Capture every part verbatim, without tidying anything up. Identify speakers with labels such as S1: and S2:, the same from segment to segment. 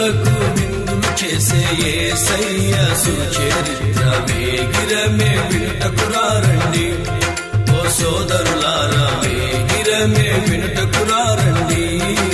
S1: జనులకు విందులు చేసే యేసయ్య సుచరిత్ర వేగిరమే వినుటకురారండి. ఓ సోదరులారా వేగిరమే వినుటకురారండి.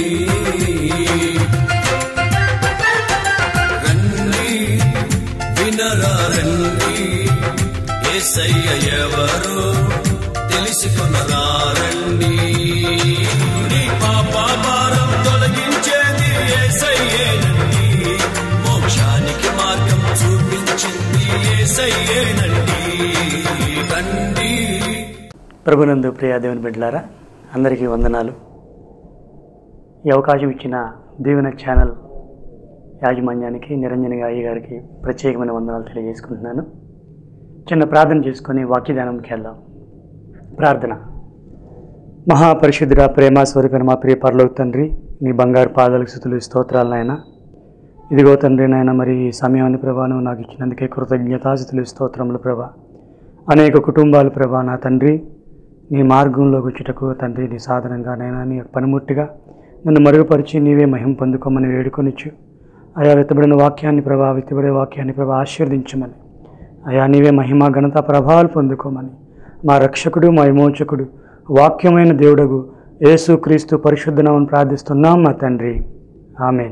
S1: రండి వినరారండి, యేసయ్య ఎవరో తెలుసుకొనరారండి. నీ పాప భారం తొలగించేది యేసయ్యేనండి, మోక్షానికి మార్గం చూపించింది యేసయ్యేనండి. రండి.
S2: ప్రభునందు ప్రియ దేవుని బిడ్డలారా, అందరికీ వందనాలు. ఈ అవకాశం ఇచ్చిన దీవెన ఛానల్ యాజమాన్యానికి, నిరంజన్ అయ్య గారికి ప్రత్యేకమైన వందనాలు తెలియజేసుకుంటున్నాను. చిన్న ప్రార్థన చేసుకొని వాక్యదానంకి వెళ్దాం. ప్రార్థన. మహాపరిశుద్ధుడ, ప్రేమ స్వరూపైన మా ప్రియ పరలోక తండ్రి, నీ బంగారు పాదాలకు స్తుతులు స్తోత్రాలు నాయన. ఇదిగో తండ్రి నాయన, మరి ఈ సమయాన్ని ప్రభా నువ్వు నాకు ఇచ్చినందుకే కృతజ్ఞతాస్తుతులు స్తోత్రములు ప్రభా. అనేక కుటుంబాలు ప్రభా నా తండ్రి నీ మార్గంలోకి వచ్చుటకు తండ్రి నీ సాధనంగా నైనా నీ పనిముట్టిగా నన్ను మరుగుపరిచి నీవే మహిమ పొందుకోమని వేడుకొనిచ్చు. అయా వెత్తబడిన వాక్యాన్ని ప్రభా, వెత్తబడే వాక్యాన్ని ప్రభా ఆశీర్వదించమని, అయా నీవే మహిమ ఘనత ప్రభావాలు పొందుకోమని మా రక్షకుడు, మా విమోచకుడు, వాక్యమైన దేవుడగు యేసు క్రీస్తు పరిశుద్ధ నామమున ప్రార్థిస్తున్నాం మా తండ్రి, ఆమేన్.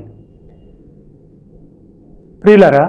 S2: ప్రియులారా,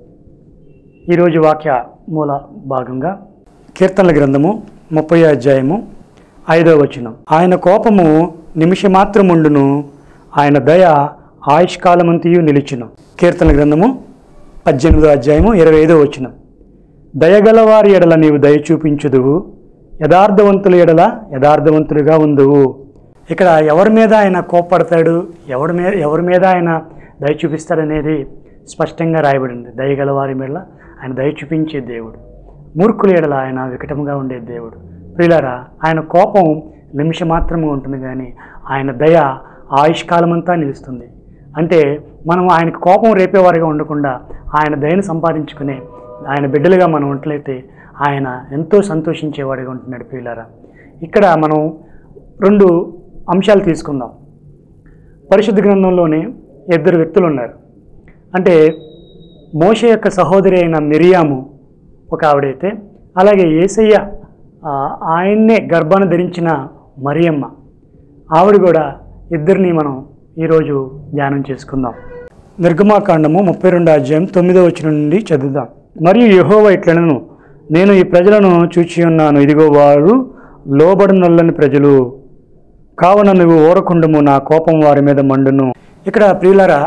S2: ఈరోజు వాక్య మూల భాగంగా కీర్తనల గ్రంథము ముప్పై అధ్యాయము ఐదవ వచనం. ఆయన కోపము నిమిషమాత్రముండును, ఆయన దయ ఆయుష్కాలమంతయు నిలిచును. కీర్తనల గ్రంథము పద్దెనిమిదో అధ్యాయము ఇరవై ఐదవ వచనం. దయగలవారి ఎడల నీవు దయ చూపించుదువు, యథార్థవంతుల ఎడల యథార్థవంతులుగా ఉందువు. ఇక్కడ ఎవరి మీద ఆయన కోప్పడతాడు, ఎవరి మీద ఎవరి మీద ఆయన దయ చూపిస్తాడనేది స్పష్టంగా రాయబడింది. దయగలవారి మీద ఆయన దయ చూపించే దేవుడు, మూర్ఖుల ఎడల ఆయన వికటముగా ఉండే దేవుడు. ప్రియులారా, ఆయన కోపం నిమిషం మాత్రమే ఉంటుంది, కానీ ఆయన దయ ఆయుష్కాలమంతా నిలుస్తుంది. అంటే మనం ఆయనకు కోపం రేపేవారిగా ఉండకుండా ఆయన దయను సంపాదించుకునే ఆయన బిడ్డలుగా మనం ఉంటలైతే ఆయన ఎంతో సంతోషించేవాడిగా ఉంటున్నాడు. ప్రియులారా, ఇక్కడ మనం రెండు అంశాలు తీసుకుందాం. పరిశుద్ధ గ్రంథంలోనే ఇద్దరు వ్యక్తులు ఉన్నారు. అంటే మోషే యొక్క సహోదరి అయిన మిరియాము ఒక ఆవిడైతే, అలాగే యేసయ్య ఆయన్నే గర్భాన్ని ధరించిన మరియమ్మ, ఆవిడ కూడా ఇద్దరిని మనం ఈరోజు ధ్యానం చేసుకుందాం. నిర్గమాకాండము ముప్పై రెండో అధ్యాయం తొమ్మిదో వచనం నుండి చదువుదాం. మరియు యెహోవా ఇట్లనెను, నేను ఈ ప్రజలను చూచి ఉన్నాను, ఇదిగో వారు లోబడనొల్లని ప్రజలు, కావున నువ్వు ఊరకుండము, నా కోపం వారి మీద మండును. ఇక్కడ ప్రియులారా,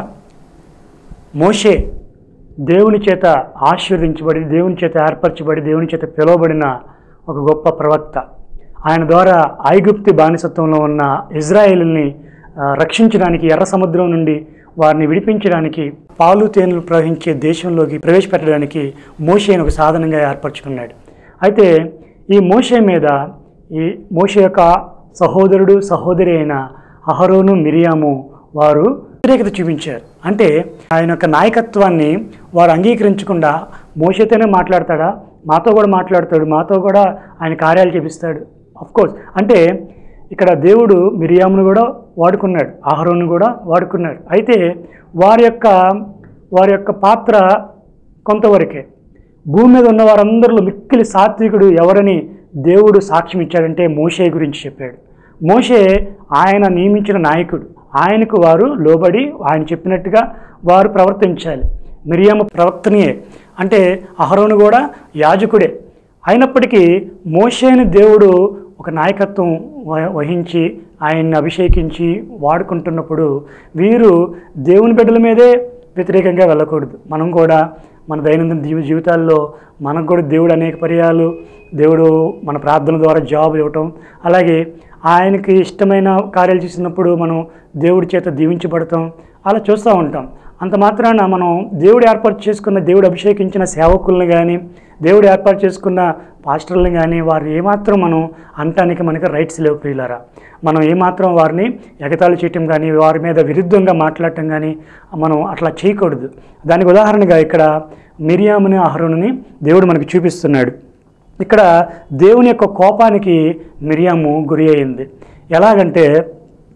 S2: మోషే దేవుని చేత ఆశీర్వదించబడి, దేవుని చేత ఏర్పరచబడి, దేవుని చేత పిలువబడిన ఒక గొప్ప ప్రవక్త. ఆయన ద్వారా ఐగుప్తి బానిసత్వంలో ఉన్న ఇజ్రాయేలుని రక్షించడానికి, ఎర్ర సముద్రం నుండి వారిని విడిపించడానికి, పాలు తేనెలు ప్రవహించే దేశంలోకి ప్రవేశపెట్టడానికి మోషేను ఒక సాధనంగా ఏర్పరచుకున్నాడు. అయితే ఈ మోషే మీద, ఈ మోషే యొక్క సహోదరుడు సహోదరి అయిన అహరోను మిరియాము వారు వ్యతిరేకత చూపించారు. అంటే ఆయన యొక్క నాయకత్వాన్ని వారు అంగీకరించకుండా, మోషేతోనే మాట్లాడతాడా, మాతో కూడా మాట్లాడతాడు, మాతో కూడా ఆయన కార్యాలు చేపిస్తాడు. అఫ్కోర్స్ అంటే ఇక్కడ దేవుడు మిరియామును కూడా వాడుకున్నాడు, అహరోను కూడా వాడుకున్నాడు. అయితే వారి యొక్క వారి యొక్క పాత్ర కొంతవరకే. భూమి మీద ఉన్న వారందరిలో మిక్కిలి సాత్వికుడు ఎవరని దేవుడు సాక్ష్యం ఇచ్చాడంటే మోషే గురించి చెప్పాడు. మోషే ఆయన నియమించిన నాయకుడు, ఆయనకు వారు లోబడి ఆయన చెప్పినట్టుగా వారు ప్రవర్తించాలి. మిరియాము ప్రవక్తనియే, అంటే అహరోను కూడా యాజకుడే. అయినప్పటికీ మోషేని దేవుడు ఒక నాయకత్వం వహించి ఆయన్ని అభిషేకించి వాడుకుంటున్నప్పుడు వీరు దేవుని బిడ్డల మీదే వ్యతిరేకంగా వెళ్ళకూడదు. మనం కూడా మన దైనందిన జీవ జీవితాల్లో మనకు కూడా దేవుడు అనేక పర్యాలు దేవుడు మన ప్రార్థన ద్వారా జాబ్ ఇవ్వటం, అలాగే ఆయనకి ఇష్టమైన కార్యాలు చేసినప్పుడు మనం దేవుడి చేత దీవించబడతాం, అలా చూస్తూ ఉంటాం. అంత మాత్రాన మనం దేవుడు ఏర్పాటు చేసుకున్న, దేవుడు అభిషేకించిన సేవకులను కానీ, దేవుడు ఏర్పాటు చేసుకున్న పాస్టర్లను కానీ వారు ఏమాత్రం మనం అనటానికి మనకి రైట్స్ లేవు. ప్రియులారా, మనం ఏమాత్రం వారిని ఎగతాళి చేయటం కానీ, వారి మీద విరుద్ధంగా మాట్లాడటం కానీ మనం అట్లా చేయకూడదు. దానికి ఉదాహరణగా ఇక్కడ మిరియాముని అహరోనుని దేవుడు మనకి చూపిస్తున్నాడు. ఇక్కడ దేవుని యొక్క కోపానికి మిరియాము గురి అయింది. ఎలాగంటే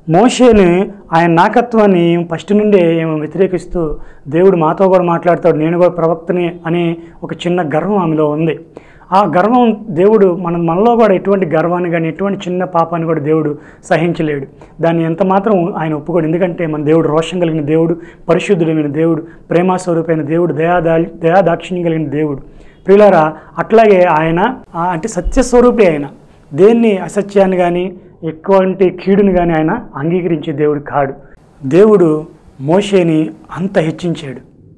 S2: మోషేని ఆయన నాయకత్వాన్ని ఫస్ట్ నుండే ఏమో వ్యతిరేకిస్తూ దేవుడు మాతో కూడా మాట్లాడతాడు, నేను కూడా ప్రవక్తని అనే ఒక చిన్న గర్వం ఆమెలో ఉంది. ఆ గర్వం దేవుడు మన మనలో కూడా ఎటువంటి గర్వాన్ని కానీ ఎటువంటి చిన్న పాపాన్ని కూడా దేవుడు సహించలేడు. దాన్ని ఎంత మాత్రం ఆయన ఒప్పుకోడు. ఎందుకంటే మన దేవుడు రోషం కలిగిన దేవుడు, పరిశుద్ధుడైన దేవుడు, ప్రేమాస్వరూపైన దేవుడు, దయాదా దయాదాక్షిణ్యం కలిగిన దేవుడు. ప్రియులారా, అట్లాగే ఆయన అంటే సత్యస్వరూపి. ఆయన దేన్ని అసత్యాన్ని కానీ ఎటువంటి కీడుని కానీ ఆయన అంగీకరించే దేవుడు కాడు. దేవుడు మోషేని అంత హెచ్చించాడు.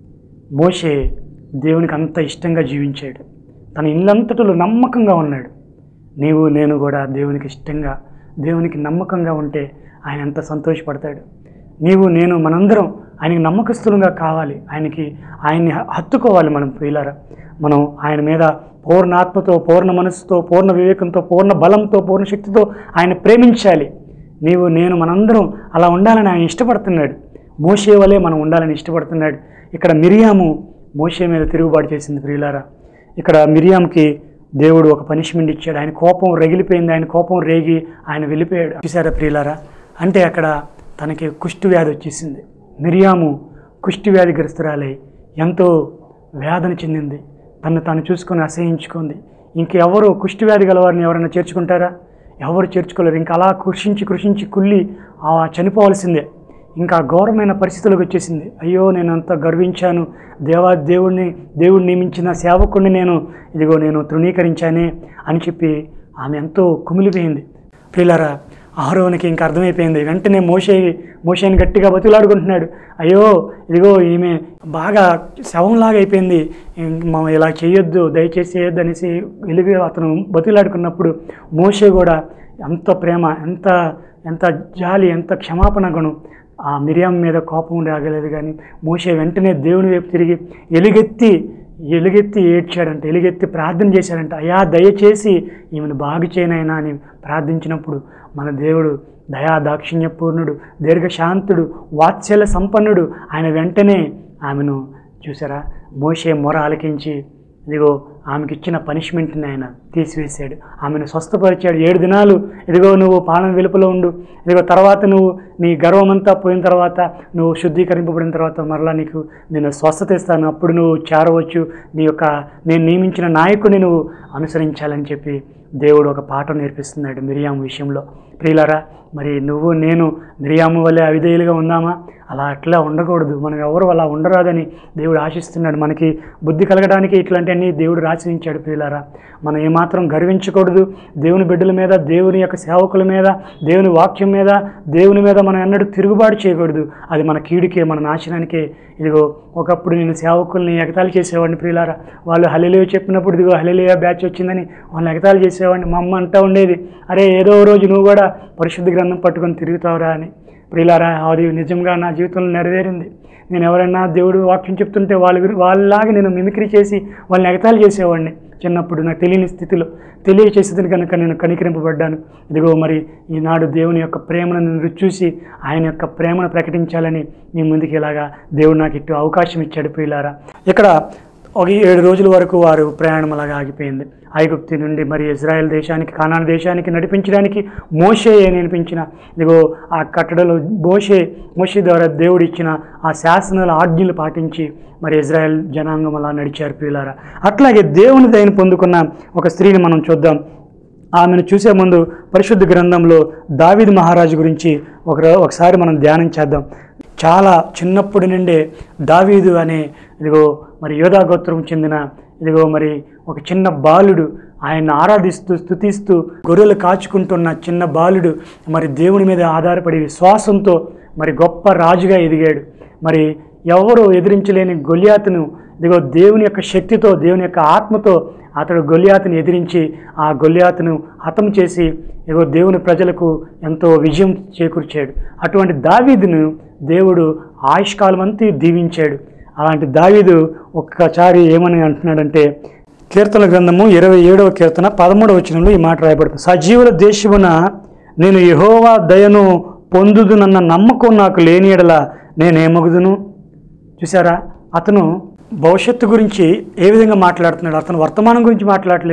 S2: మోషే దేవునికి అంత ఇష్టంగా జీవించాడు. తన ఇల్లంతటిలో నమ్మకంగా ఉన్నాడు. నీవు నేను కూడా దేవునికి ఇష్టంగా, దేవునికి నమ్మకంగా ఉంటే ఆయన ఎంత సంతోషపడతాడు. నీవు నేను మనందరం ఆయనకి నమ్మకస్తులుగా కావాలి. ఆయనకి ఆయన్ని హత్తుకోవాలి. మనం ప్రియులారా, మనం ఆయన మీద పూర్ణ ఆత్మతో, పూర్ణ మనస్సుతో, పూర్ణ వివేకంతో, పూర్ణ బలంతో, పూర్ణ శక్తితో ఆయన ప్రేమించాలి. నీవు నేను మనందరం అలా ఉండాలని ఆయన ఇష్టపడుతున్నాడు. మోషే వలె మనం ఉండాలని ఇష్టపడుతున్నాడు. ఇక్కడ మిరియాము మోషే మీద తిరుగుబాటు చేసింది. ప్రియులారా, ఇక్కడ మిరియాంకి దేవుడు ఒక పనిష్మెంట్ ఇచ్చాడు. ఆయన కోపం రగిలిపోయింది. ఆయన కోపం రేగి ఆయన వెళ్ళిపోయాడు. చూసారా ప్రియులారా, అంటే అక్కడ తనకి కుష్టు వ్యాధి వచ్చేసింది. మిరియాము కుష్టి వ్యాధిగ్రస్తురాలై ఎంతో వేదన చెందింది. తను తాను చూసుకొని అసహించుకుంది. ఇంకెవరు కుష్టి వ్యాధి గలవారిని ఎవరైనా చేర్చుకుంటారా? ఎవరు చేర్చుకోలేరు. ఇంకా అలా కృషించి కృషించి కుళ్ళి చనిపోవాల్సిందే. ఇంకా ఘోరమైన పరిస్థితులకు వచ్చేసింది. అయ్యో, నేను అంత గర్వించాను, దేవా దేవుడిని దేవుడు నియమించిన సేవకుడిని నేను ఇదిగో నేను తృణీకరించానే అని చెప్పి ఆమె ఎంతో కుమిలిపోయింది. ప్రియులారా, అహరోనుకి ఇంకా అర్థమైపోయింది. వెంటనే మోషే మోషేని గట్టిగా బతులాడుకుంటున్నాడు. అయ్యో, ఇదిగో ఈమె బాగా శవంలాగా అయిపోయింది, మనం ఇలా చేయొద్దు, దయచేసి చేయొద్దు అనేసి వెలుగు అతను బతులాడుకున్నప్పుడు మోషే కూడా ఎంత ప్రేమ, ఎంత ఎంత జాలి, ఎంత క్షమాపణ గుణం. ఆ మిరియాం మీద కోపం రాగలేదు. కానీ మోషే వెంటనే దేవుని వైపు తిరిగి ఎలుగెత్తి ఎలుగెత్తి ఏడ్చాడంట, ఎలుగెత్తి ప్రార్థన చేశాడంట. అయ్యా, దయచేసి ఈమెను బాగు చేయనైనా అని ప్రార్థించినప్పుడు మన దేవుడు దయా దాక్షిణ్యపూర్ణుడు, దీర్ఘశాంతుడు, వాత్సల్య సంపన్నుడు. ఆయన వెంటనే ఆమెను చూసారా, మోషే మొర ఆలకించి ఇదిగో ఆమెకి ఇచ్చిన పనిష్మెంట్ని ఆయన తీసివేశాడు. ఆమెను స్వస్థపరిచాడు. ఏడు దినాలు ఇదిగో నువ్వు పాలన వెలుపలో ఉండు, ఇదిగో తర్వాత నువ్వు నీ గర్వమంతా పోయిన తర్వాత, నువ్వు శుద్ధీకరింపబడిన తర్వాత మరలా నీకు నేను స్వస్థత ఇస్తాను, అప్పుడు నువ్వు చేరవచ్చు, నీ యొక్క నేను నియమించిన నాయకుడిని నువ్వు అనుసరించాలని చెప్పి దేవుడు ఒక పాఠం నేర్పిస్తున్నాడు మిరియాము విషయంలో. ప్రియులారా, మరి నువ్వు నేను మిరియాము వల్లే అవిధేయులుగా ఉందామా? అలా అట్లా ఉండకూడదు. మనం ఎవరు అలా ఉండరాదని దేవుడు ఆశిస్తున్నాడు. మనకి బుద్ధి కలగడానికి ఇట్లాంటివన్నీ దేవుడు రాసించాడు. ప్రియులారా, మనం ఏమాత్రం గర్వించకూడదు. దేవుని బిడ్డల మీద, దేవుని యొక్క సేవకుల మీద, దేవుని వాక్యం మీద, దేవుని మీద మనం ఎన్నడూ తిరుగుబాటు చేయకూడదు. అది మన కీడుకే, మన నాశనానికే. ఇదిగో ఒకప్పుడు నేను సేవకుల్ని ఎగతాళి చేసేవాడిని. ప్రియులారా, వాళ్ళు హల్లెలూయా చెప్పినప్పుడు ఇదిగో హల్లెలూయా బ్యాచ్ వచ్చిందని వాళ్ళని ఎగతాళి చేసేవాడిని. మా అమ్మ అంటూ ఉండేది, అరే ఏదో రోజు నువ్వు కూడా పరిశుద్ధ గ్రంథం పట్టుకొని తిరుగుతావురా అని. ప్రియులారా, అది నిజంగా నా జీవితంలో నెరవేరింది. నేను ఎవరైనా దేవుడు వాక్యం చెప్తుంటే వాళ్ళ వాళ్ళలాగా నేను మిమిక్రీ చేసి వాళ్ళని ఎగతాళి చేసేవాడిని. చిన్నప్పుడు నాకు తెలియని స్థితిలో తెలియచేసేది కనుక నేను కనికరింపబడ్డాను. ఇదిగో మరి ఈనాడు దేవుని యొక్క ప్రేమను నేను రుచి చూసి ఆయన యొక్క ప్రేమను ప్రకటించాలని మీ ముందుకు ఇలాగా దేవుడు నాకు ఇటు అవకాశం ఇచ్చాడు. ప్రియులారా, ఇక్కడ ఒక ఏడు రోజుల వరకు వారు ప్రయాణం అలాగా ఆగిపోయింది. ఐగుప్తు నుండి మరి ఇజ్రాయెల్ దేశానికి, కానాను దేశానికి నడిపించడానికి మోషే నేర్పించిన ఇదిగో ఆ కట్టడలో మోషే మోషే ద్వారా దేవుడు ఇచ్చిన ఆ శాసనాల ఆజ్ఞలు పాటించి మరి ఇజ్రాయెల్ జనాంగం అలా నడిచారు. ప్రియులారా, అట్లాగే దేవుని దయను పొందుకున్న ఒక స్త్రీని మనం చూద్దాం. ఆమెను చూసే ముందు పరిశుద్ధ గ్రంథంలో దావీదు మహారాజు గురించి ఒక ఒకసారి మనం ధ్యానం చేద్దాం. చాలా చిన్నప్పటి నుండే దావీదు అనే ఇదిగో మరి యోధా గోత్రం చెందిన ఇదిగో మరి ఒక చిన్న బాలుడు ఆయన్ని ఆరాధిస్తూ స్తుతిస్తూ గొర్రెలు కాచుకుంటున్న చిన్న బాలుడు మరి దేవుని మీద ఆధారపడి విశ్వాసంతో మరి గొప్ప రాజుగా ఎదిగాడు. మరి ఎవరు ఎదిరించలేని గొలియాతును ఇదిగో దేవుని యొక్క శక్తితో, దేవుని యొక్క ఆత్మతో అతడు గొలియాతుని ఎదిరించి ఆ గొలియాతును హతం చేసి ఇదిగో దేవుని ప్రజలకు ఎంతో విజయం చేకూర్చాడు. అటువంటి దావీదును దేవుడు ఆయుష్కాలం అంతా దీవించాడు. అలాంటి దావీదు ఒక్కసారి ఏమని అంటున్నాడంటే, కీర్తన గ్రంథము ఇరవై ఏడవ కీర్తన పదమూడవ వచనంలో ఈ మాట రాయబడుతుంది. సజీవుల దేశమున నేను యెహోవా దయను పొందుదునన్న నమ్మకం నాకు లేని ఎడల నేనేమగుదును. చూసారా, అతను భవిష్యత్తు గురించి ఏ విధంగా మాట్లాడుతున్నాడు? అతను వర్తమానం గురించి మాట్లాడలేదు.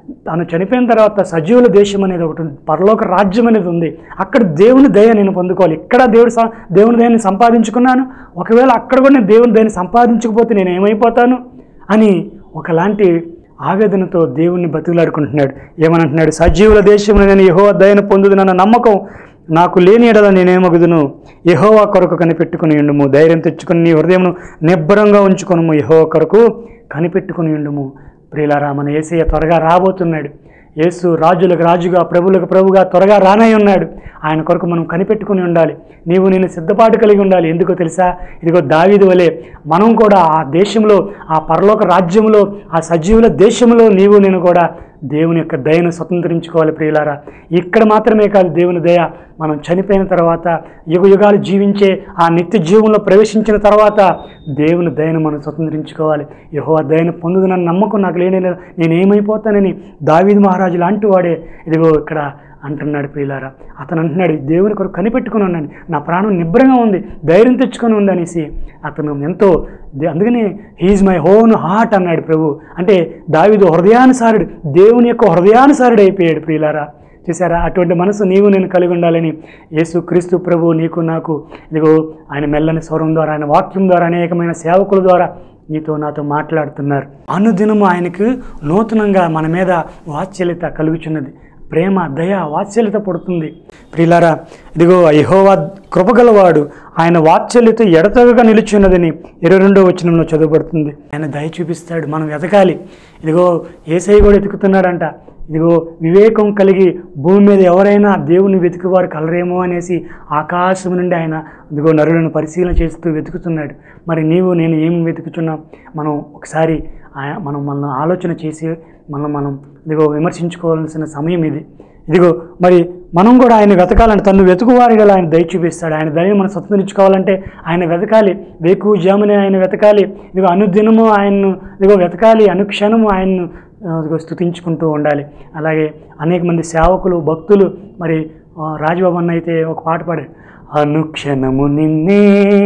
S2: తాను చనిపోయిన తర్వాత సజీవుల దేశం అనేది ఒకటి ఉంది, పరలోక రాజ్యం అనేది ఉంది. అక్కడ దేవుని దయ నేను పొందుకోవాలి. ఇక్కడ దేవుడు దేవుని దయని సంపాదించుకున్నాను, ఒకవేళ అక్కడ కూడా నేను దేవుని దయని సంపాదించకపోతే నేను ఏమైపోతాను అని ఒకలాంటి ఆవేదనతో దేవుణ్ణి బతిలాడుకుంటున్నాడు. ఏమనంటున్నాడు? సజీవుల దేశంలో నేను యెహోవా దయను పొందుదునన్న నమ్మకం నాకు లేని ఎడల నేనేమగుదును. యెహోవా కొరకు కనిపెట్టుకుని ఉండుము, ధైర్యం తెచ్చుకుని నీ హృదయమును నిబ్బరంగా ఉంచుకొనుము, యెహోవా కొరకు కనిపెట్టుకుని ఉండుము. ప్రియులారా, మన యేసయ్య త్వరగా రాబోతున్నాడు. యేసు రాజులకు రాజుగా, ప్రభులకు ప్రభుగా త్వరగా రానై ఉన్నాడు. ఆయన కొరకు మనం కనిపెట్టుకుని ఉండాలి. నీవు నేను సిద్ధపాటు కలిగి ఉండాలి. ఎందుకో తెలుసా? ఇదిగో దావీదు వలె మనం కూడా ఆ దేశంలో, ఆ పరలోక రాజ్యంలో, ఆ సజీవుల దేశంలో నీవు నేను కూడా దేవుని యొక్క దయను స్వతంత్రించుకోవాలి. ప్రియులారా, ఇక్కడ మాత్రమే కాదు దేవుని దయ, మనం చనిపోయిన తర్వాత యుగ యుగాలు జీవించే ఆ నిత్య జీవంలో ప్రవేశించిన తర్వాత దేవుని దయను మనం స్వతంత్రించుకోవాలి. యెహోవా దయను పొందుదనన్న నమ్మకం నాకు లేని నేనేమైపోతానని దావీదు మహారాజు లాంటి వాడే ఇదిగో ఇక్కడ అంటున్నాడు. ప్రియులారా, అతను అంటున్నాడు, దేవుని కొరకు కనిపెట్టుకుని ఉన్నాను, నా ప్రాణం నిబ్బరంగా ఉంది, ధైర్యం తెచ్చుకొని ఉంది అనేసి అతను ఎంతో, అందుకని హీఈజ్ మై ఓన్ హార్ట్ అన్నాడు ప్రభు. అంటే దావీదు హృదయానుసారుడు, దేవుని యొక్క హృదయానుసారుడు అయిపోయాడు. ప్రియులారా, చూసారా? అటువంటి మనసు నీవు నేను కలిగి ఉండాలని యేసు క్రీస్తు ప్రభు నీకు నాకు ఇదిగో ఆయన మెల్లని స్వరం ద్వారా, ఆయన వాక్యం ద్వారా, అనేకమైన సేవకుల ద్వారా నీతో నాతో మాట్లాడుతున్నారు. అనుదినము ఆయనకు నూతనంగా మన మీద వాత్సల్యత కలుగుచున్నది, ప్రేమ, దయ, వాత్సల్యత పడుతుంది. ప్రియులారా, ఇదిగో యెహోవా కృపగలవాడు, ఆయన వాత్సల్యత ఎడతెగక నిలుచున్నదని ఇరవై రెండో వచనంలో చదువుబడుతుంది. ఆయన దయ చూపిస్తాడు, మనం వెతకాలి. ఇదిగో యేసయ్య కూడా వెతుకుతున్నాడంట. ఇదిగో వివేకం కలిగి భూమి మీద ఎవరైనా దేవుని వెతుకువారు కలరేమో అనేసి ఆకాశం నుండి ఆయన ఇదిగో నరులను పరిశీలన చేస్తూ వెతుకుతున్నాడు. మరి నీవు నేను ఏమి వెతుకుతున్నాం? మనం ఒకసారి మనం మనం ఆలోచన చేసి మనం మనం ఇదిగో విమర్శించుకోవాల్సిన సమయం ఇది. ఇదిగో మరి మనం కూడా ఆయన వెతకాలంటే, తను వెతుకువారిగా ఆయన దయ చూపిస్తాడు. ఆయన దయని మనం స్వతంత్రించుకోవాలంటే ఆయన వెతకాలి, వేకు జామునే ఆయన వెతకాలి. ఇదిగో అనుదినము ఆయన్ను ఇదిగో వెతకాలి, అనుక్షణము ఆయన్ను ఇదిగో స్తుతించుకుంటూ ఉండాలి. అలాగే అనేక మంది సేవకులు, భక్తులు, మరి రాజబాబు అన్న అయితే ఒక పాట పాడాడు, అనుక్షణము నిన్నే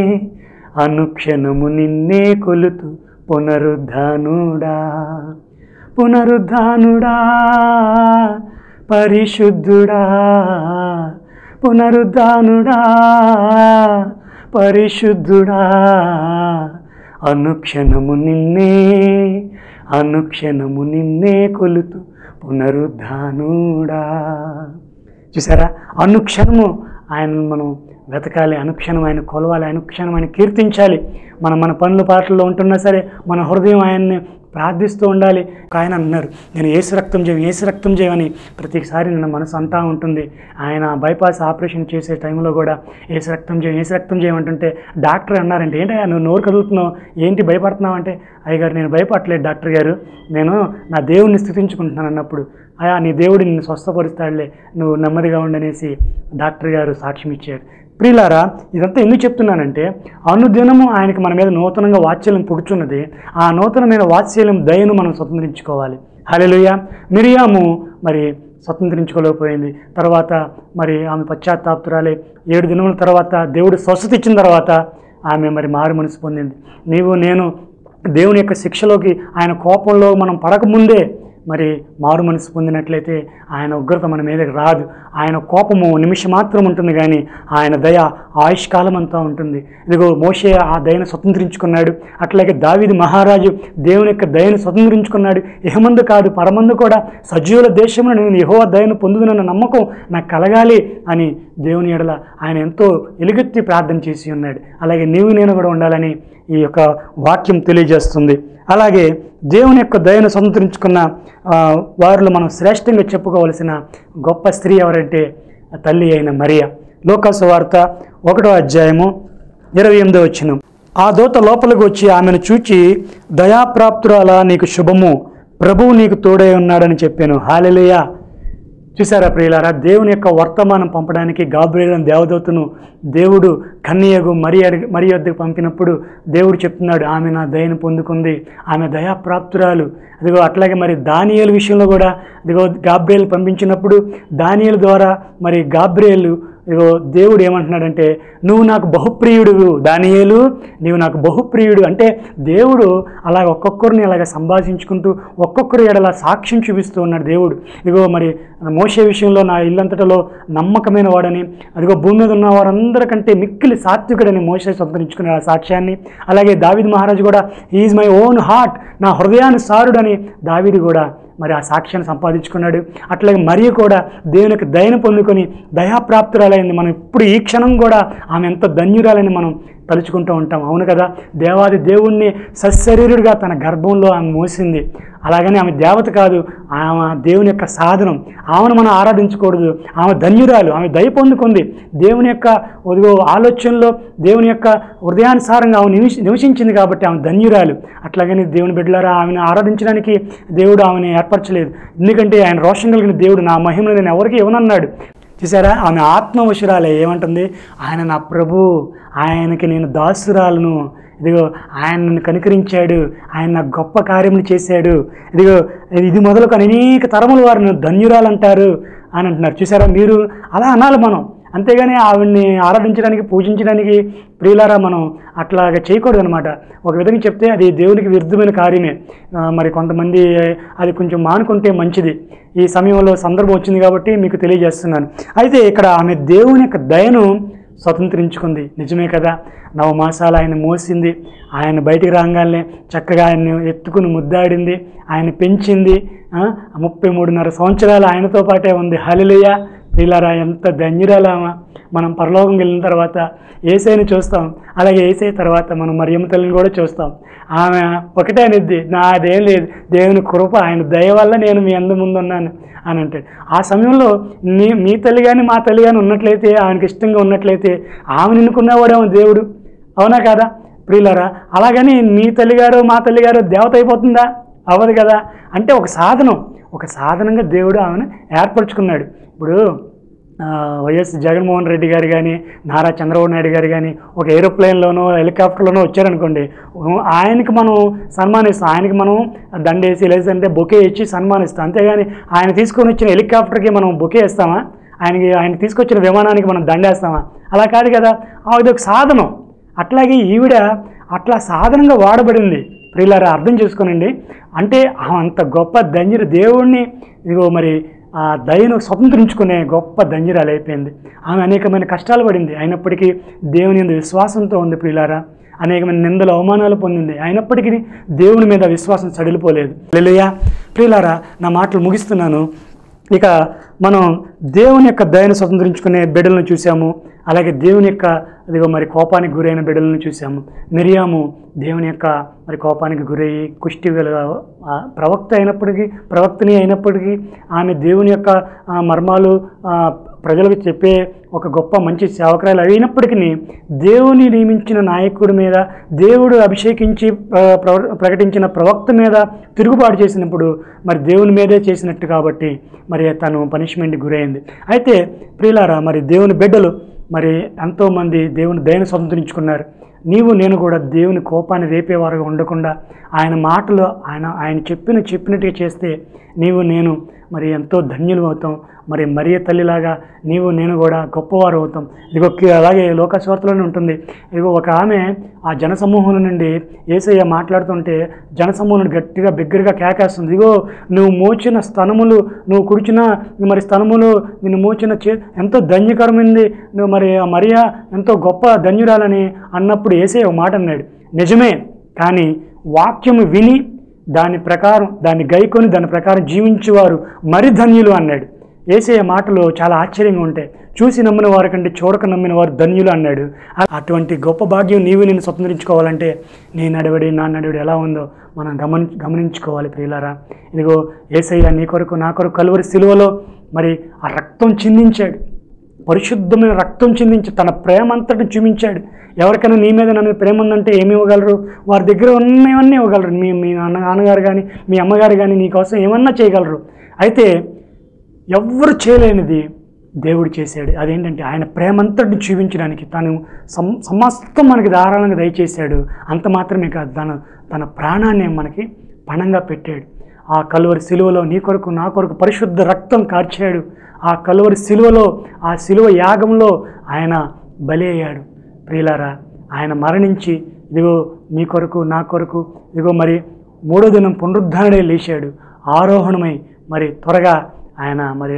S2: అనుక్షణము నిన్నే కొలుతు పునరుద్ధానుడా పునరుద్ధానుడా పరిశుద్ధుడా పునరుద్ధానుడా పరిశుద్ధుడా అనుక్షణము నిన్నే అనుక్షణము నిన్నే కొలుతు పునరుద్ధానుడా. చూసారా? అనుక్షణము ఆయనను మనం వెతకాలి, అనుక్షణం ఆయన కొలవాలి, అనుక్షణం ఆయన కీర్తించాలి. మనం మన పనుల పాటల్లో ఉంటున్నా సరే మన హృదయం ఆయన్ని ప్రార్థిస్తూ ఉండాలి. ఆయన అన్నారు, నేను ఏసు రక్తం చేయం ఏసు రక్తం చేయమని ప్రతిసారి నా మనసు అంటూ ఉంటుంది. ఆయన బైపాస్ ఆపరేషన్ చేసే టైంలో కూడా ఏసు రక్తం చేయం ఏసు రక్తం చేయమంటుంటే డాక్టర్ అన్నారంటే, ఏంటి నువ్వు నోరు కదులుతున్నావు, ఏంటి భయపడుతున్నావు అంటే, అయ్యగారు నేను భయపడలేదు డాక్టర్ గారు, నేను నా దేవుడిని స్థుతించుకుంటున్నాను అన్నప్పుడు, అయా నీ దేవుడు నిన్ను స్వస్థపరుస్తాడులే, నువ్వు నెమ్మదిగా ఉండనేసి డాక్టర్ గారు సాక్ష్యం ఇచ్చాడు. ప్రియులారా, ఇదంతా ఎందుకు చెప్తున్నానంటే, అనుదినము ఆయనకి మన మీద నూతనంగా వాత్సల్యం పుడుచున్నది. ఆ నూతనమైన వాత్సల్యం దయను మనం స్వతంత్రించుకోవాలి. హల్లెలూయా. మిరియాము మరి స్వతంత్రించుకోలేకపోయింది. తర్వాత మరి ఆమె పశ్చాత్తాపురాలే. ఏడు దినముల తర్వాత దేవుడు స్వస్థత ఇచ్చిన తర్వాత ఆమె మరి మారు మనసు పొందింది. నీవు నేను దేవుని యొక్క శిక్షలోకి, ఆయన కోపంలో మనం పడకముందే మరి మారు మనసు పొందినట్లయితే ఆయన ఉగ్రత మన మీదకి రాదు. ఆయన కోపము నిమిషం మాత్రం ఉంటుంది, కానీ ఆయన దయ ఆయుష్కాలం అంతా ఉంటుంది. ఇదిగో మోషే ఆ దయను స్వతంత్రించుకున్నాడు. అట్లాగే దావీదు మహారాజు దేవుని యొక్క దయను స్వతంత్రించుకున్నాడు. ఇహమందు కాదు పరమందు కూడా సజీవుల దేశంలో నేను యెహోవా దయను పొందుదనన్న నమ్మకం నాకు కలగాలి అని దేవుని ఎడల ఆయన ఎంతో ఎలుగెత్తి ప్రార్థన చేసి ఉన్నాడు. అలాగే నీవు నేను కూడా ఉండాలని ఈ యొక్క వాక్యం తెలియజేస్తుంది. అలాగే దేవుని యొక్క దయను స్వతంత్రించుకున్న వారిలో మనం శ్రేష్టంగా చెప్పుకోవలసిన గొప్ప స్త్రీ ఎవరంటే తల్లి అయిన మరియా. లూకాసు వార్త ఒకటో అధ్యాయము ఇరవై ఎనిమిదో వచనం. ఆ దూత లోపలికి వచ్చి ఆమెను చూచి, దయాప్రాప్తురాలా నీకు శుభము, ప్రభువు నీకు తోడై ఉన్నాడని చెప్పాను. హల్లెలూయా. చూసారా ప్రియులారా, దేవుని యొక్క వర్తమానం పంపడానికి గాబ్రియేలు దేవదూతను దేవుడు కన్యయగు మరియ మరి వద్దకు పంపినప్పుడు దేవుడు చెప్తున్నాడు, ఆమె నా దయను పొందుకుంది, ఆమె దయాప్రాప్తురాలు. అదిగో అట్లాగే మరి దానియేలు విషయంలో కూడా అదిగో గాబ్రియేలు పంపించినప్పుడు దానియేలు ద్వారా మరి గాబ్రియేలు ఇగో దేవుడు ఏమంటున్నాడంటే నువ్వు నాకు బహుప్రియుడు దానియేలు, నీవు నాకు బహుప్రియుడు. అంటే దేవుడు అలాగ ఒక్కొక్కరిని అలాగ సంభాషించుకుంటూ ఒక్కొక్కరు ఎడలా సాక్ష్యం చూపిస్తూ ఉన్నాడు దేవుడు. ఇగో మరి మోషే విషయంలో నా ఇల్లంతటలో నమ్మకమైన వాడని, అదిగో భూమి మీద ఉన్న వారందరికంటే మిక్కిలి సాత్వికుడని మోషే సంతరించుకునే ఆ సాక్ష్యాన్ని, అలాగే దావీదు మహారాజు కూడా ఈజ్ మై ఓన్ హార్ట్, నా హృదయానుసారుడని దావీదు కూడా మరి ఆ సాక్ష్యాన్ని సంపాదించుకున్నాడు. అట్లాగే మరియ కూడా దేవుని యొక్క దయను పొందుకొని దయాప్రాప్తురాలైంది. మనం ఇప్పుడు ఈ క్షణం కూడా ఆమె ఎంత ధన్యురాలని మనం తలుచుకుంటూ ఉంటాం. అవును కదా, దేవాది దేవుణ్ణి సశరీరుడిగా తన గర్భంలో ఆమె మోసింది. అలాగని ఆమె దేవత కాదు, ఆమె దేవుని యొక్క సాధనం. ఆమెను మనం ఆరాధించకూడదు. ఆమె ధన్యురాలు, ఆమె దయ పొందుకుంది. దేవుని యొక్క ఒదిగో ఆలోచనలో దేవుని యొక్క హృదయానుసారంగా ఆమె నివసి నివసించింది కాబట్టి ఆమె ధన్యురాలు. అట్లాగని దేవుని బిడ్డలారా, ఆమెను ఆరాధించడానికి దేవుడు ఆమెను ఏర్పరచలేదు. ఎందుకంటే ఆయన రోషం కలిగిన దేవుడు, నా మహిమను నేను ఎవరికి ఇవ్వనన్నాడు. చూసారా, ఆమె ఆత్మవశురాలే ఏమంటుంది, ఆయన నా ప్రభు, ఆయనకి నేను దాసురాలను, ఇదిగో ఆయన నన్ను కనికరించాడు, ఆయన నాకు గొప్ప కార్యములు చేశాడు, ఇదిగో ఇది మొదలుకొని అనేక తరముల వారిని ధన్యురాలంటారు అని అంటున్నారు. చూసారా, మీరు అలా అనాలి మనం. అంతేగాని ఆవిడ్ని ఆరాధించడానికి పూజించడానికి ప్రియులారా మనం అట్లాగా చేయకూడదు అనమాట. ఒక విధంగా చెప్తే అది దేవునికి విరుద్ధమైన కార్యమే. మరి కొంతమంది అది కొంచెం మానుకుంటే మంచిది. ఈ సమయంలో సందర్భం వచ్చింది కాబట్టి మీకు తెలియజేస్తున్నాను. అయితే ఇక్కడ ఆమె దేవుని యొక్క దయను స్వతంత్రించుకుంది. నిజమే కదా, నవమాసాలు ఆయన మోసింది, ఆయన బయటికి రాగానే చక్కగా ఆయన్ని ఎత్తుకుని ముద్దాడింది, ఆయన పెంచింది. ముప్పై మూడున్నర సంవత్సరాలు ఆయనతో పాటే ఉంది. హల్లెలూయా. ప్రియులారా, ఎంత ధన్యురాలామా. మనం పరలోకం వెళ్ళిన తర్వాత యేసయ్యని చూస్తాం, అలాగే యేసయ్య తర్వాత మనం మరియమ్మ తల్లిని కూడా చూస్తాం. ఆమె ఒకటే అనేది, నాదేం లేదు, దేవుని కృప, ఆయన దయ వల్ల నేను మీ అందు ముందు ఉన్నాను అని అంటాడు. ఆ సమయంలో నీ మీ తల్లి కానీ మా తల్లి కానీ ఉన్నట్లయితే, ఆయనకి ఇష్టంగా ఉన్నట్లయితే ఆమె నిన్నుకునేవాడేమో దేవుడు. అవునా కదా ప్రియులారా? అలాగని మీ తల్లిగారు మా తల్లిగారు దేవత అయిపోతుందా? అవ్వదు కదా. అంటే ఒక సాధనం, ఒక సాధనంగా దేవుడు ఆమెను ఏర్పరచుకున్నాడు. ఇప్పుడు వైఎస్ జగన్మోహన్ రెడ్డి గారు కానీ నారా చంద్రబాబు నాయుడు గారు కానీ ఒక ఏరోప్లేన్లోనో హెలికాప్టర్లోనో వచ్చారనుకోండి, ఆయనకి మనం సన్మానిస్తాం, ఆయనకి మనం దండేసి లేదంటే బొకే ఇచ్చి సన్మానిస్తాం. అంతేగాని ఆయన తీసుకొని వచ్చిన హెలికాప్టర్కి మనం బొకే ఇస్తామా? ఆయనకి ఆయన తీసుకొచ్చిన విమానానికి మనం దండేస్తామా? అలా కాదు కదా. అది ఒక సాధనం. అట్లాగే ఈవిడ అట్లా సాధనంగా వాడబడింది. ప్రియులారా, అర్థం చేసుకోనండి. అంటే అంత గొప్ప ధన్యుడు, దేవుణ్ణి ఇదిగో మరి ఆ దయను స్వతంత్రించుకునే గొప్ప ధన్యురాలు అయిపోయింది. ఆమె అనేకమైన కష్టాలు పడింది, అయినప్పటికీ దేవుని యందు విశ్వాసంతో ఉంది. ప్రియులారా, అనేకమైన నిందలు అవమానాలు పొందింది, అయినప్పటికీ దేవుని మీద విశ్వాసం సడిలిపోలేదు. హల్లెలూయా. ప్రియులారా, నా మాటలు ముగిస్తున్నాను. ఇక మనం దేవుని యొక్క దయను స్వతంత్రించుకునే బిడ్డలను చూసాము, అలాగే దేవుని యొక్క అదిగో మరి కోపానికి గురైన బిడ్డలను చూసాము. మిరియాము దేవుని యొక్క మరి కోపానికి గురయ్యి కుష్టి ప్రవక్త అయినప్పటికీ ప్రవక్తని అయినప్పటికీ ఆమె దేవుని యొక్క మర్మాలు ప్రజలకు చెప్పే ఒక గొప్ప మంచి సేవకురాలు అయినప్పటికీ దేవుని నియమించిన నాయకుడి మీద, దేవుడు అభిషేకించి ప్రకటించిన ప్రవక్త మీద తిరుగుబాటు చేసినప్పుడు మరి దేవుని మీదే చేసినట్టు కాబట్టి మరి తను పనిష్మెంట్కి గురైంది. అయితే ప్రియులారా, మరి దేవుని బిడ్డలు మరి ఎంతోమంది దేవుని దయను స్వతంత్రించుకున్నారు. నీవు నేను కూడా దేవుని కోపాన్ని రేపేవారుగా ఉండకుండా ఆయన మాటలు ఆయన ఆయన చెప్పిన చెప్పినట్టుగా చేస్తే నీవు నేను మరి ఎంతో ధన్యులు అవుతాం. మరి మరియ తల్లిలాగా నీవు నేను కూడా గొప్పవారు అవుతాం. ఇదిగో అలాగే లోకస్వార్తలోనే ఉంటుంది. ఇదిగో ఒక ఆమె ఆ జనసమూహం నుండి యేసయ్య మాట్లాడుతుంటే జనసమూహం గట్టిగా బిగ్గరగా కేకేస్తుంది. ఇదిగో నువ్వు మోచిన స్తనములు, నువ్వు కుడిచిన మరి స్తనములు నిన్ను మోచిన చే ఎంతో ధన్యకరమైంది, నువ్వు మరి మరియ ఎంతో గొప్ప ధన్యురాలని అన్నప్పుడు యేసయ్య ఒక మాట అన్నాడు. నిజమే, కానీ వాక్యము విని దాని ప్రకారం దాన్ని గైకొని దాని ప్రకారం జీవించేవారు మరి ధన్యులు అన్నాడు. యేసయ్య మాటలు చాలా ఆశ్చర్యంగా ఉంటాయి. చూసి నమ్మిన వారి కంటే చూడక నమ్మిన వారు ధన్యులు అన్నాడు. అటువంటి గొప్ప భాగ్యం నీవు నేను స్వతంత్రించుకోవాలంటే నీ నడవడి నా నడవడి ఎలా ఉందో మనం గమని గమనించుకోవాలి. ప్రియులారా, ఇదిగో యేసయ్య నీ కొరకు నా కొరకు కలువరి సిలువలో మరి ఆ రక్తం చిందించాడు, పరిశుద్ధమైన రక్తం చిందించి తన ప్రేమ అంతటిని చూపించాడు. ఎవరికైనా నీ మీద నా మీద ప్రేమ ఉందంటే ఏమి ఇవ్వగలరు? వారి దగ్గర ఉన్నవన్నీ ఇవ్వగలరు. మీ మీ నాన్న నాన్నగారు కానీ మీ అమ్మగారు కానీ నీ కోసం ఏమన్నా చేయగలరు. అయితే ఎవ్వరు చేయలేనిది దేవుడు చేశాడు. అదేంటంటే ఆయన ప్రేమంతటిని చూపించడానికి తను సం సమస్తం మనకి ధారాళంగా దయచేశాడు. అంత మాత్రమే కాదు, తన తన ప్రాణాన్ని మనకి పణంగా పెట్టాడు. ఆ కలువరి సిలువలో నీ కొరకు నా కొరకు పరిశుద్ధ రక్తం కార్చాడు. ఆ కలువరి సిలువలో, ఆ సిలువ యాగంలో ఆయన బలి అయ్యాడు. ప్రియులారా, ఆయన మరణించి ఇదిగో నీ కొరకు నా కొరకు ఇదిగో మరి మూడో దినం పునరుద్ధరణే లేచాడు, ఆరోహణమై మరి త్వరగా ఆయన మరి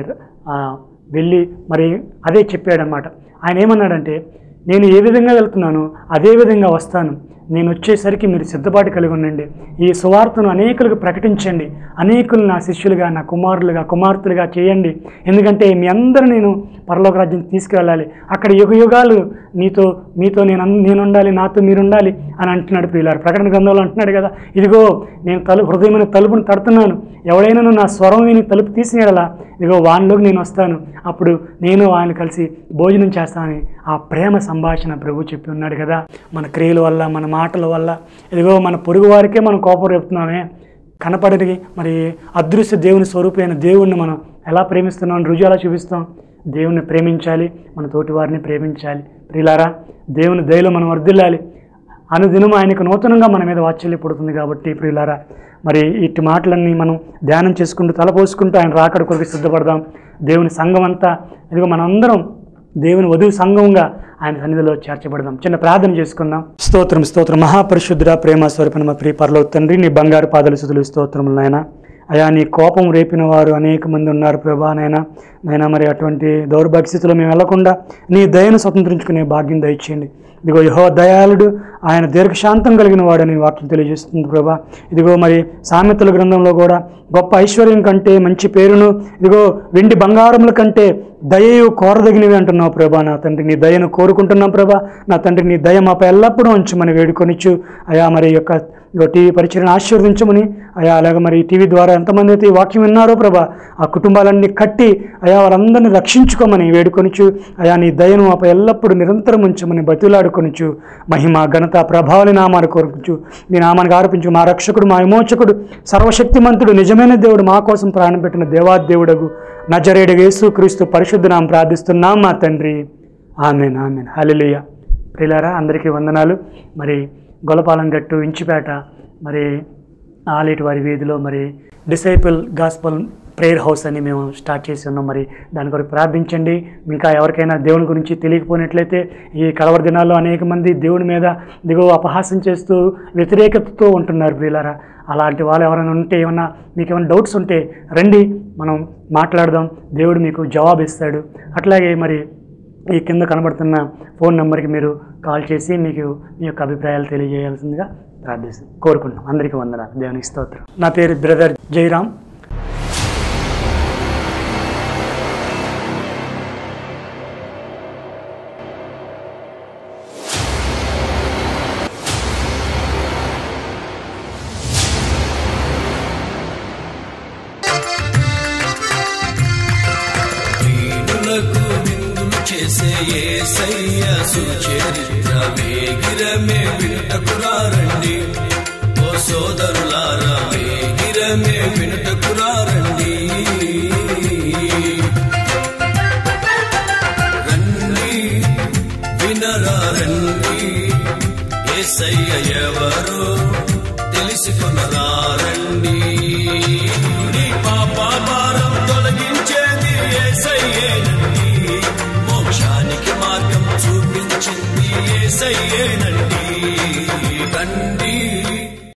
S2: వెళ్ళి మరి అదే చెప్పాడనమాట. ఆయన ఏమన్నాడంటే, నేను ఏ విధంగా వెళ్తున్నానో అదే విధంగా వస్తాను, నేను వచ్చేసరికి మీరు సిద్ధపాటు కలిగి ఉండండి, ఈ సువార్తను అనేకులకు ప్రకటించండి, అనేకులు నా శిష్యులుగా, నా కుమారులుగా, కుమార్తెలుగా చేయండి, ఎందుకంటే మీ అందరూ నేను పరలోక రాజ్యం తీసుకువెళ్ళాలి, అక్కడ యుగ యుగాలు నీతో మీతో నేను నేను ఉండాలి, నాతో మీరు ఉండాలి అని అంటున్నాడు. ప్రియులారా, ప్రకటన గ్రంథంలో అంటున్నాడు కదా, ఇదిగో నేను తలుపు హృదయమైన తలుపును తడుతున్నాను, ఎవడైనా నా స్వరం విని తలుపు తీసినలా ఇదిగో వానిలోకి నేను వస్తాను, అప్పుడు నేను ఆయన కలిసి భోజనం చేస్తానని ఆ ప్రేమ సంభాషణ ప్రభు చెప్పి ఉన్నాడు కదా. మన క్రియల వల్ల, మన మాటల వల్ల ఇదిగో మన పొరుగు వారికే మనం కోపం రేపుతున్నామే, కనపడని మరి అదృశ్య దేవుని స్వరూపమైన దేవుణ్ణి మనం ఎలా ప్రేమిస్తున్నామని రుజువు ఎలా చూపిస్తాం? దేవుణ్ణి ప్రేమించాలి, మన తోటి వారిని ప్రేమించాలి. ప్రియులారా, దేవుని దయలో మనం వర్ధిల్లాలి. అనుదినం ఆయనకు నూతనంగా మన మీద వాత్సల్యం పడుతుంది కాబట్టి ప్రియులారా, మరి ఇట్టి మాటలన్నీ మనం ధ్యానం చేసుకుంటూ తలపోసుకుంటూ ఆయన రాకడ కొరకు సిద్ధపడదాం. దేవుని సంఘం అంతా ఇదిగో మనందరం దేవుని వధువు సంఘంగా ఆయన సన్నిధిలో చేర్చబడదాం. చిన్న ప్రార్థన చేసుకుందాం. స్తోత్రం స్తోత్రం మహాపరిశుద్ధుడ ప్రేమ స్వరూపణ మా ప్రియ పరలోక తండ్రి, నీ బంగారు పాదల స్తుతులు స్తోత్రములు నాయన. అయా, నీ కోపం రేపిన వారు అనేక మంది ఉన్నారు ప్రభా నాయన. నైనా మరి అటువంటి దౌర్భాగ్య స్థితిలో మేము వెళ్లకుండా నీ దయను స్వతంత్రించుకునే భాగ్యం దయచేయండి. ఇదిగో యెహోవా దయాళుడు, ఆయన దీర్ఘశాంతం కలిగిన వాడని వాక్యం తెలియజేస్తుంది ప్రభా. ఇదిగో మరి సామెతల గ్రంథంలో కూడా గొప్ప ఐశ్వర్యం కంటే, మంచి పేరును, ఇదిగో వెండి బంగారముల కంటే దయయు కోరదగినవి అంటున్నావు ప్రభా. నా తండ్రి, నీ దయను కోరుకుంటున్నాం ప్రభా. నా తండ్రి, నీ దయ మాపై ఎల్లప్పుడూ ఉంచమని వేడుకొనిచ్చు అయా. మరి యొక్క టీవీ పరిచయను ఆశీర్వదించమని అయా. అలాగే మరి టీవీ ద్వారా ఎంతమంది అయితే ఈ వాక్యం విన్నారో ప్రభా, ఆ కుటుంబాలన్నీ కట్టి అయా వారందరినీ రక్షించుకోమని వేడుకొనిచ్చు అయా. నీ దయను మాపై ఎల్లప్పుడూ నిరంతరం ఉంచమని బతిలాడుకొనిచ్చు. మహిమ ఘనత ప్రభావాల నామాన్ని కోరుకుంచు, మీ నామానికి ఆరోపించు. మా రక్షకుడు, మా విమోచకుడు, సర్వశక్తిమంతుడు, నిజమైన దేవుడు, మా కోసం ప్రాణం పెట్టిన దేవాదేవుడగు నజరేయుడగు యేసుక్రీస్తు పరిశుద్ధ నామమున ప్రార్థిస్తున్నాం మా తండ్రి. ఆమేన్ ఆమేన్ హల్లెలూయా. ప్రియులారా, అందరికీ వందనాలు. మరి గొల్లపాలెం గట్టు, ఇంచిపేట, మరి ఆలేటి వారి వీధిలో మరి డిసైపుల్ గాస్పల్ ప్రేయర్ హౌస్ అని మేము స్టార్ట్ చేసి ఉన్నాం. మరి దాని కొరకు ప్రార్థించండి. ఇంకా ఎవరికైనా దేవుని గురించి తెలియకపోయినట్లయితే, ఈ కలవర దినాల్లో అనేక మంది దేవుని మీద దిగువ అపహాసం చేస్తూ వ్యతిరేకతతో ఉంటున్నారు ప్రియులారా. అలాంటి వాళ్ళు ఎవరైనా ఉంటే, ఏమన్నా మీకు ఏమైనా డౌట్స్ ఉంటే రండి, మనం మాట్లాడదాం, దేవుడు మీకు జవాబు ఇస్తాడు. అట్లాగే మరి ఈ కింద కనబడుతున్న ఫోన్ నెంబర్కి మీరు కాల్ చేసి మీకు మీ యొక్క అభిప్రాయాలు తెలియజేయాల్సిందిగా ప్రార్థిస్తాం కోరుకుంటున్నాం. అందరికీ వందనాలు. దేవునికి స్తోత్రం. నా పేరు బ్రదర్ జయరామ్.
S1: చేసే యేసయ్య సుచరిత్ర వేగిరమే వినుటకురారండి. ఓ సోదరులారా, వేగిరమే వినుటకురారండి.